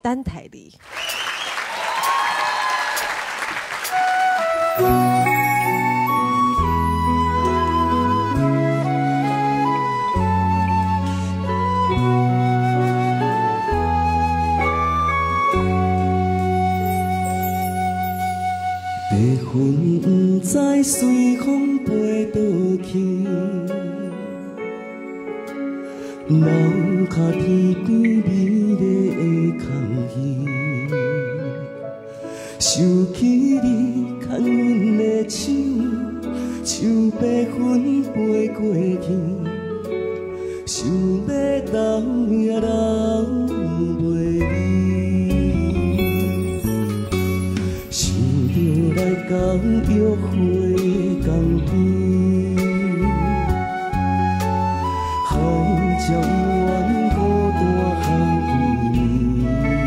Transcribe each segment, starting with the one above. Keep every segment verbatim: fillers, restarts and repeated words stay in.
等待你。 白云不知随风飞倒去，楼骹天边美丽的空虚，想起你牵阮的手，像白云飞过去，想要留也留袂离。想着来到约会港边，好将阮孤单行离。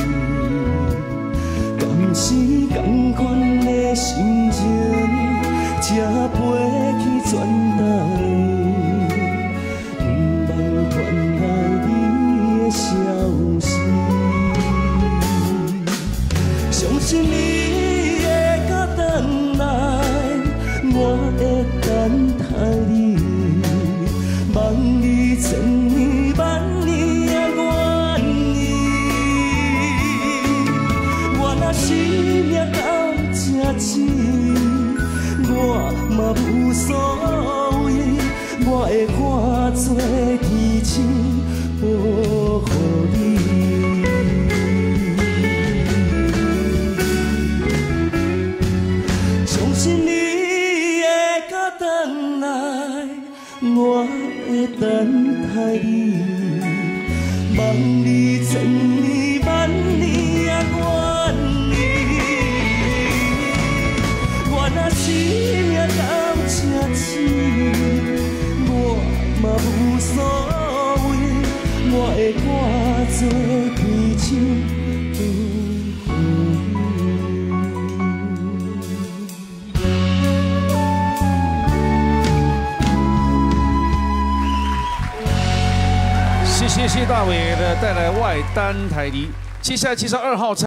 敢是同款的心情，才飞去转台，不望传来你的消息。相信你。我会等待你，望你千年万年也愿意。我若生命到这时，我嘛无所谓，我会化作天星保护你。相信你。我会等待你，望你千年万年也愿意。我若生命到这时，我嘛无所谓，我会化作天星。 谢谢大伟的带来外单台梨，接下来介绍二号。